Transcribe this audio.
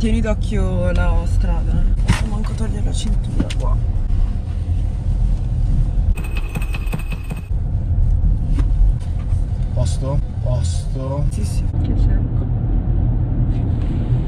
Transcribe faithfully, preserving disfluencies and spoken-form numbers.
tieni d'occhio la strada. Non posso manco togliere la cintura qua. Posto? Posto. Sì, sì. Che secco.